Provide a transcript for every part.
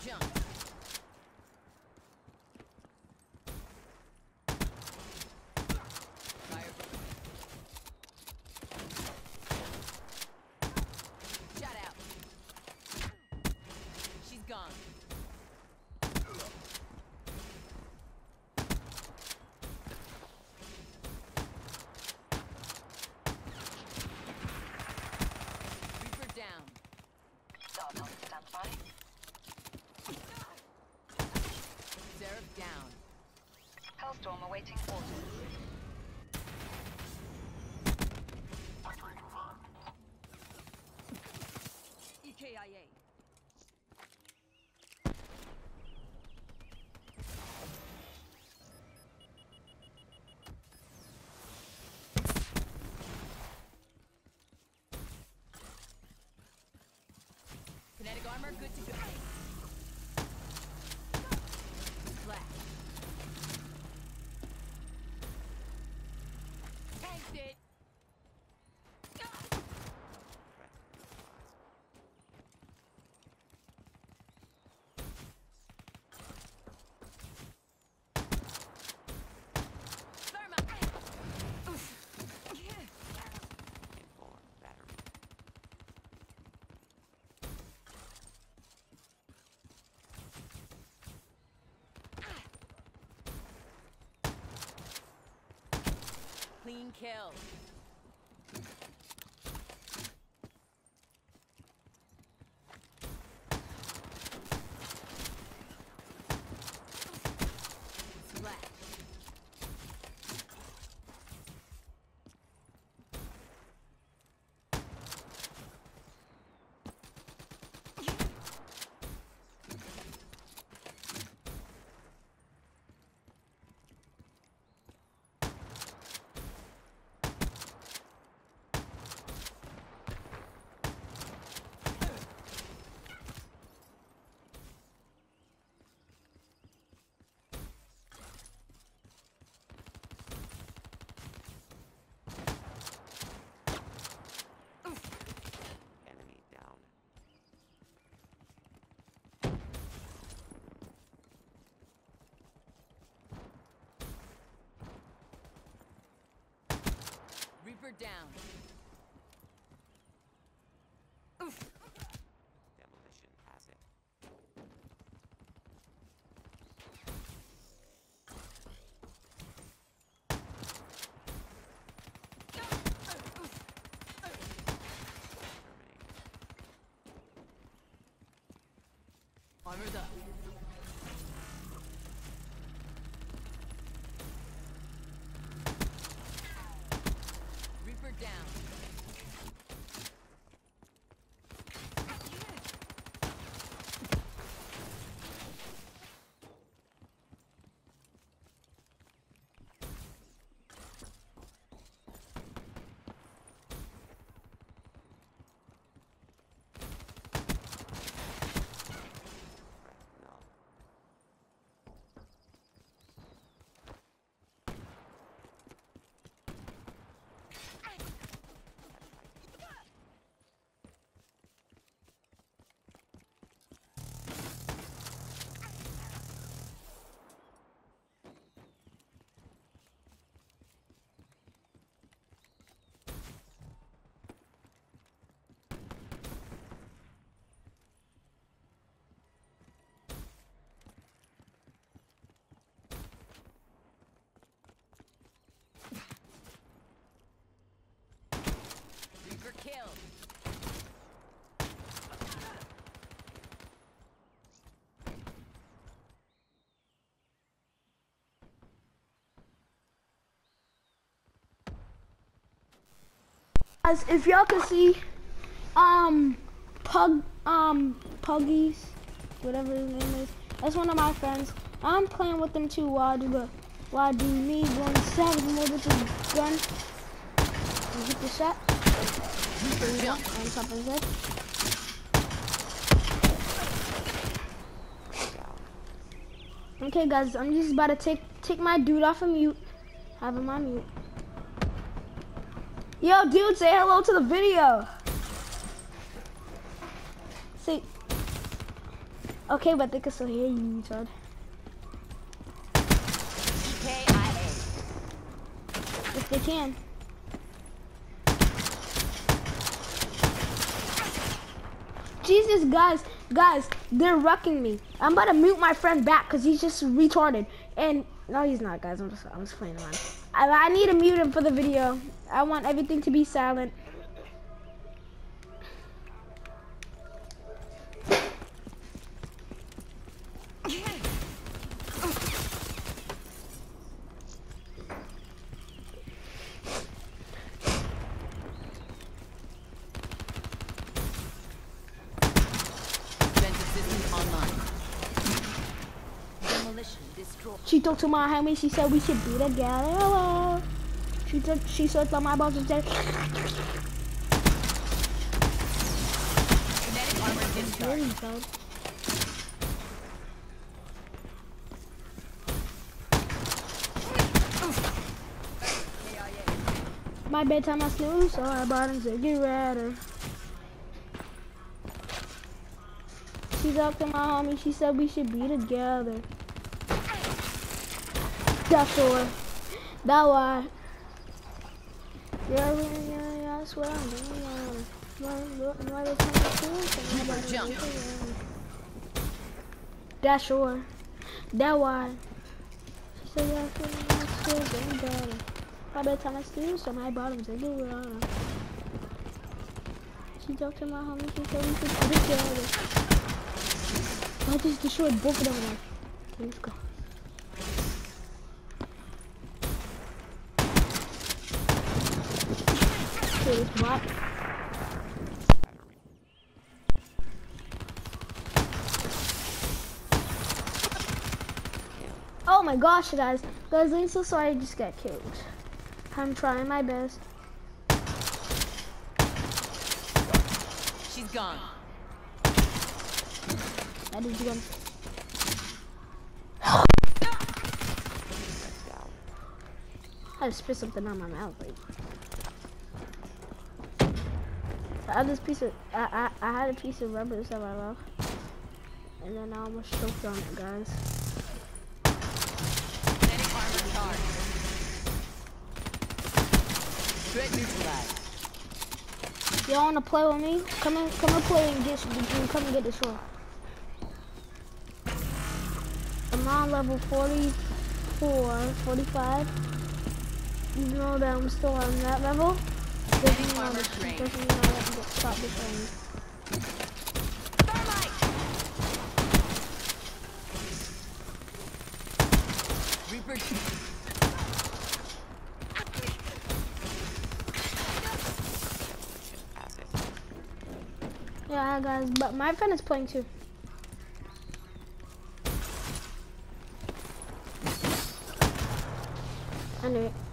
Jump. Fire. Shut out. She's gone. Reaper down. Dog on standby. Seraph down. Hellstorm awaiting orders. Factory confirmed. EKIA. Kinetic armor, good to go. Flash. Tanked it. Clean kill. Splash. Enemy down. Reaper down. Demolition asset. Armored up. Reaper down. No. Reaper kill. Guys, if y'all can see, Puggies, whatever his name is, that's one of my friends. I'm playing with them too while I do me going savage mode with this gun. And get the shot. Jump. On top of his head. Okay, guys, I'm just about to take my dude off of mute. Have him on mute. Yo, dude, say hello to the video. Say, Okay, but they can still hear you, retard. KIA. If they can. Jesus, guys, they're wrecking me. I'm about to mute my friend back because he's just retarded. And no, he's not, guys. I'm just playing around. I need to mute him for the video. I want everything to be silent. She talked to my homie. She said we should be together. She said on my boss and said. Kinetic armor discharged. My bedtime I snooze, so I bought him to get redder. She talked to my homie. She said we should be together. That's sure. That why. Yeah, I swear I'm doing Jump. That's sure. That why. She said yeah, I swear I'm getting better. By the time I steal, so my bottom's a little wrong. She talked to my homie. She said we should be together. I just destroyed both of them. Like, okay, let's go. What? Oh my gosh, guys. Guys, I'm so sorry I just got killed. I'm trying my best. She's gone. That is gone. I just spit something out my mouth. Like. I had this piece of I had a piece of rubber inside my mouth, and then I almost choked on it, guys. Kinetic armor charged. Threat neutralized. Y'all wanna play with me? Come and play and come and get the sword. I'm on level 44, 45. Even though that I'm still on that level. Doesn't mean I have to stop the training. Reaper. Yeah, guys, but my friend is playing too. I knew it.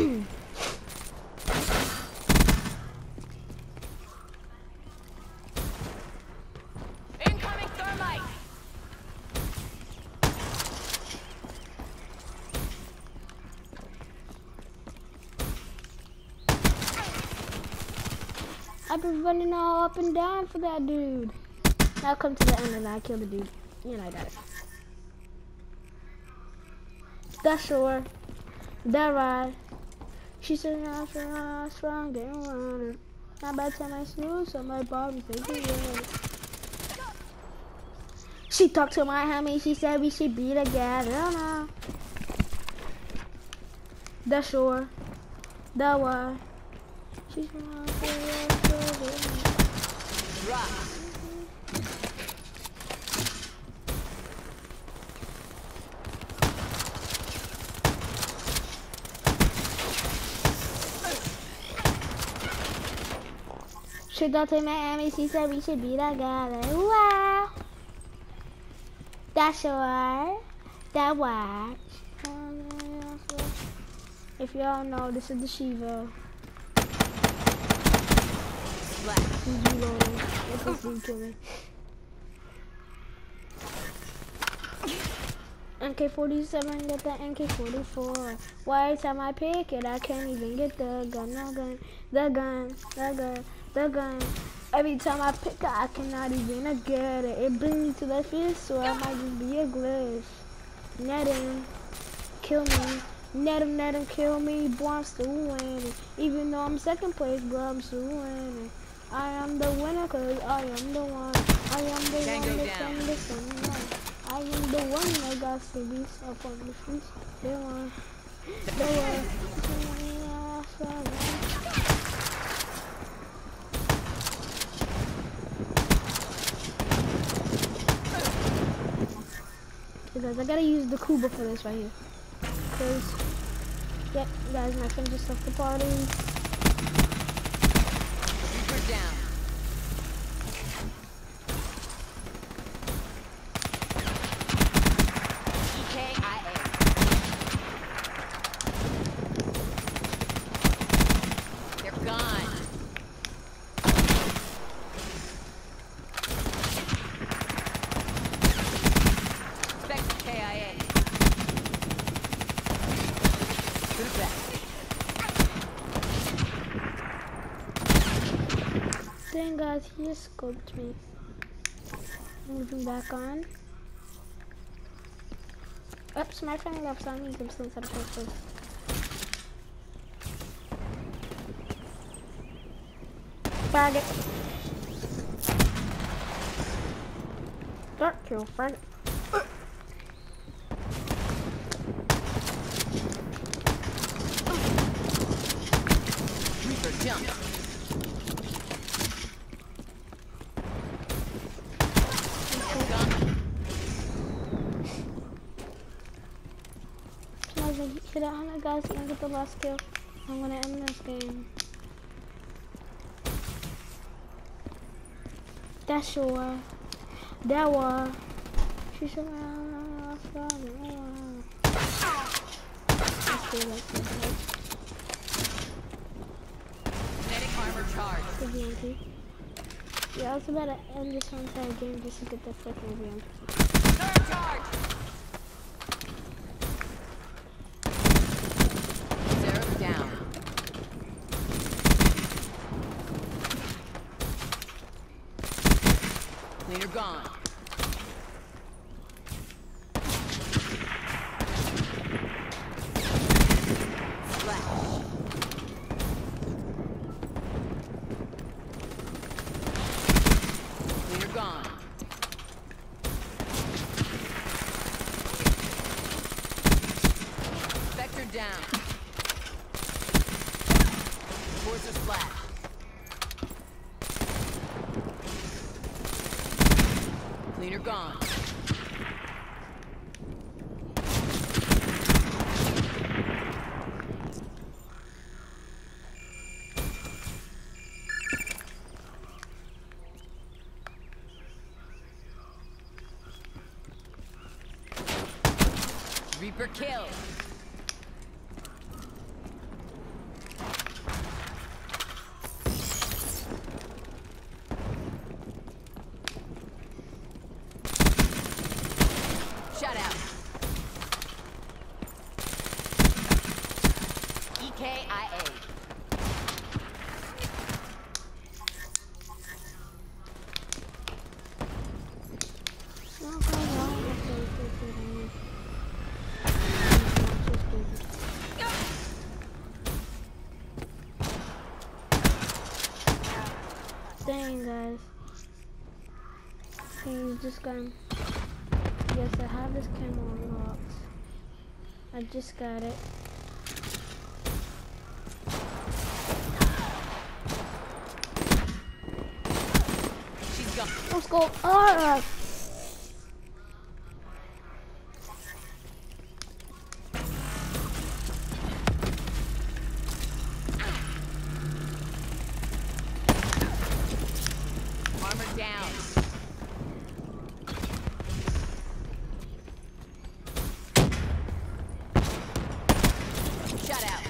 Incoming thermite. I've been running all up and down for that dude. Now come to the end and I kill the dude. You know I got it. That's sure. That right. She said I'm strong, getting water. Not by the time I snooze, so my body thinking it. She talked to my homie, she said we should be together. No. That's sure. That why. She's gonna Drop. She talked to my homie, she said we should be together. Wow. That's sure. That why. If y'all know, this is the Shiva. NK-47, get the NK-44. Why every time I pick it, I can't even get the gun, the gun. Every time I pick it, I cannot even get it. It brings me to the field, so I might just be a glitch. Net him, kill me. Net him, kill me. Boy, I'm still winning. Even though I'm second place, bro, I'm still winning. I am the winner, cause I am the one. I am the Tango one down. that's on the sunlight. I am the one that got to be up on the streets. The one. The one. Guys, I gotta use the Kuba for this right here. Cause, yep, guys, my friend just left the party. Reaper down. EKIA. They're gone. Spectre KIA. To the back. Dang, guys, he just scoped me. Moving back on. Oops, my friend left on me. I'm still inside the first. Faggot. Dark kill, faggot. Reaper jump. Hit 100 guys and get the last kill. I'm gonna end this game. That's sure. That was. She's around. Kinetic armor charge. Yeah, I was about to end this entire game just to get the freaking VM. Third charge. Zero down. Cleaner gone. Splash. Cleaner gone. Spectre down. Force a splash. Cleaner gone. Reaper kill. Shut out. EKIA. Dang, guys. He's just gone. Yes, I have this camera unlocked. I just got it. She's gone. Let's go. Alright. Armor down. Shut out.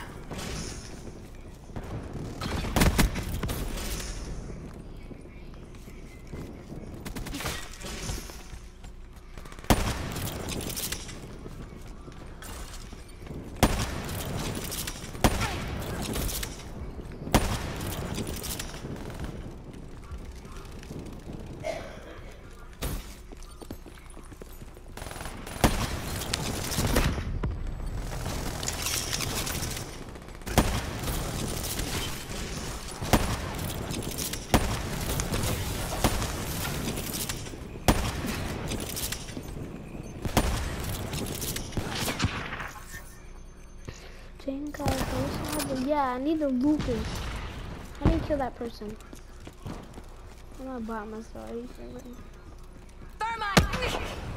think I also yeah, I need the loopers. I need to kill that person. I'm gonna bot myself. Thermite!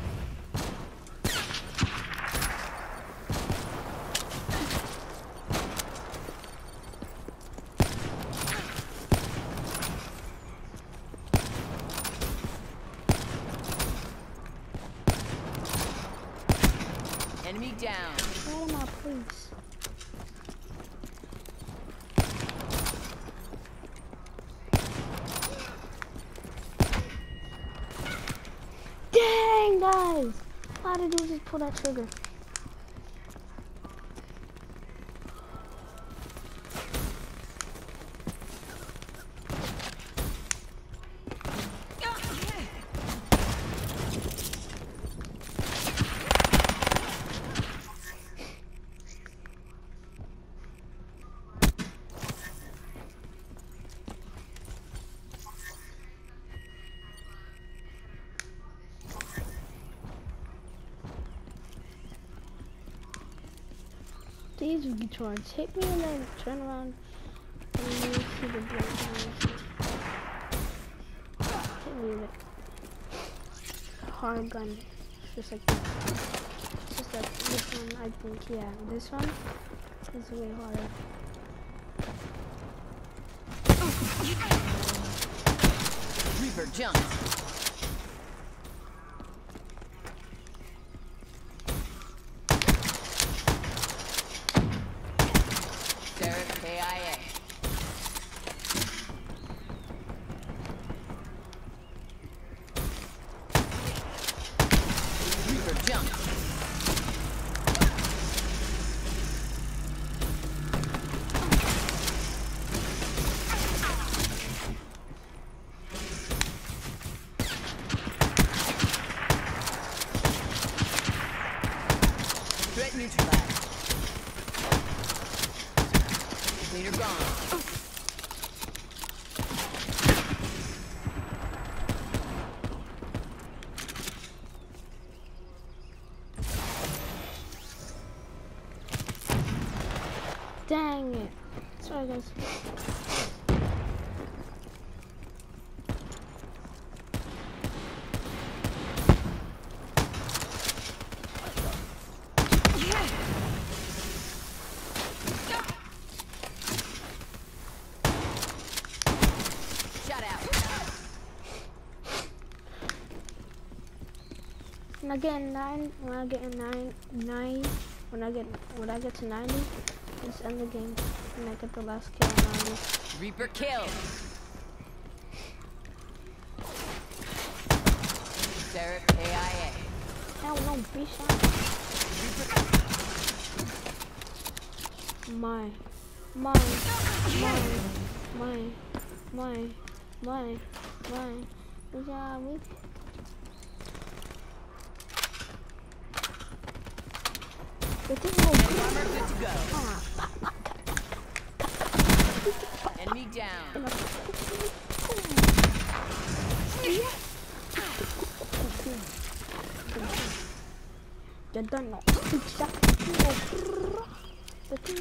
Enemy down. Where am I, please? Dang, guys! Why did you just pull that trigger? These guitars hit me and then turn around and you see the blade. Hit me with a hard gun. Just like this. Just like this one, I think, yeah. This one is way harder. Reaper jump. KIA. Reaper jump. Threat neutralized. Cleaner gone. Dang it. Sorry, guys. When I get 9, when I get 9, when I get to 90, let's end the game. And I get the last kill on 90. Reaper kill. Sarah KIA. Hell no, be shot. My. Yeah, we. The thing will Armor good to go. Enemy down. You're done now. The thing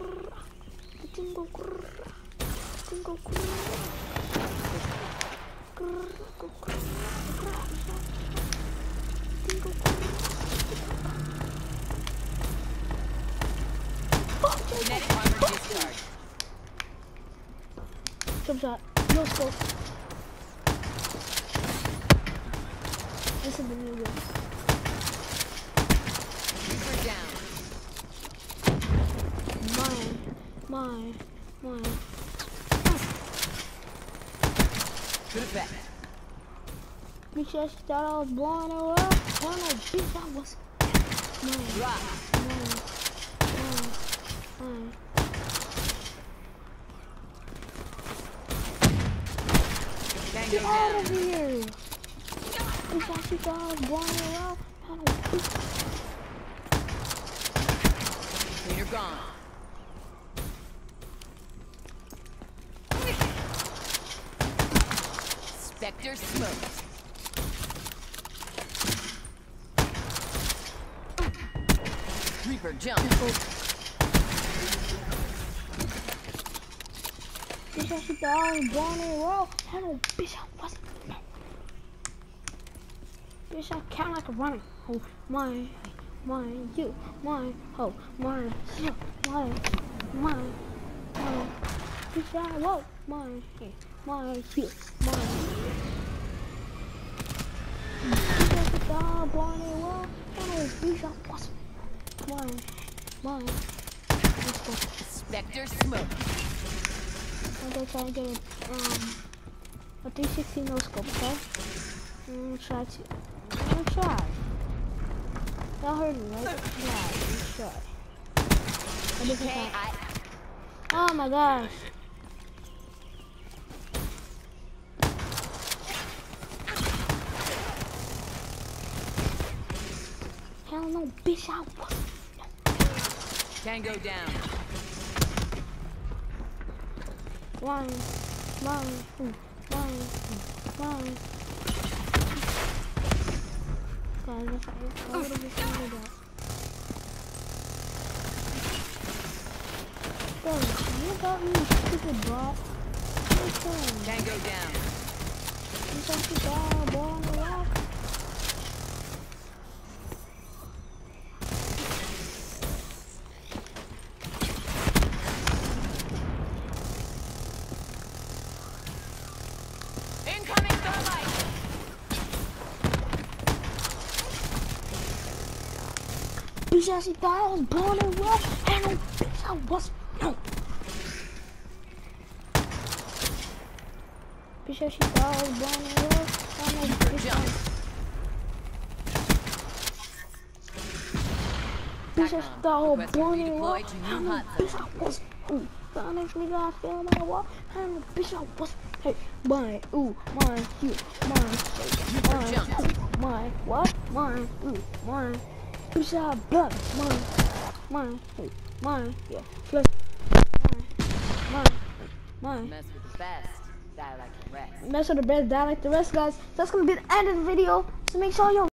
Kinetic armor discharge. Jump shot. No scope. This is the new one. Reaper down. Mine. Good effect. Bitch, I thought I was blowing her up. Hell no, bitch, that was mine. Drop. Mine. Tango Get out of down. here! Bitch, I thought I was blowing her up. Hell no, bitch. Cleaner gone. Spectre smoked. Reaper jump. Bitch, I shoot the all born in the world. Hello, bitch, I wasn't. No. Bitch, I count like a running. Oh, my, you, my, oh, my, you, my. Bitch, I whoa, my, you, my. Bitch, I shoot the all born in the world. Hello, bitch, I wasn't. My. Let's go. Spectre smoke. I'm gonna try and get a 360 no scope, okay? I'm gonna try to. I'm gonna try. Y'all heard me, right? Let's try. A different Okay, time. Oh my gosh. Hell no, bitch, I wasn't. Tango down. One. Guys, that's a little bit stronger that. Bro, you got me, stupid bot. Listen. Tango down. You such a bad ball on the rock. Incoming thermite. Bitch, I thought I was born in rock. And no, bitch, I was. No. Bitch, I thought I was born in rock. And no, bitch, I was. Bitch, I thought I was born in rock. And no, bitch, I was. Ooh, that makes me got feel my walk. And no, bitch, I was. Hey, mine, ooh, mine, you, mine, mine, what? Mine, ooh, mine. Bitch, I blood, mine, hey, mine, yeah, flesh, mine. Mess with the best. Die like the rest. Mess with the best, die like the rest, guys. That's gonna be the end of the video. So make sure you